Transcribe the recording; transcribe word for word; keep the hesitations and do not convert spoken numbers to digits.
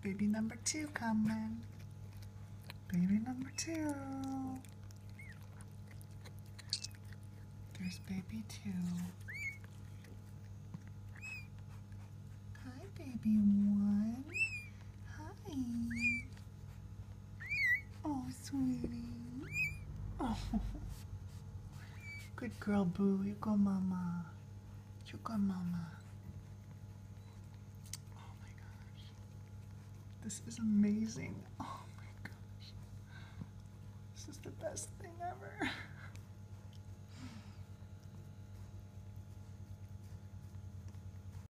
Baby number two coming. Baby number two. There's baby two. Hi, baby one. Hi. Oh, sweetie. Oh. Good girl, Boo. You go, mama. You go, mama. Oh my gosh. This is amazing. Oh my gosh. This is the best thing ever.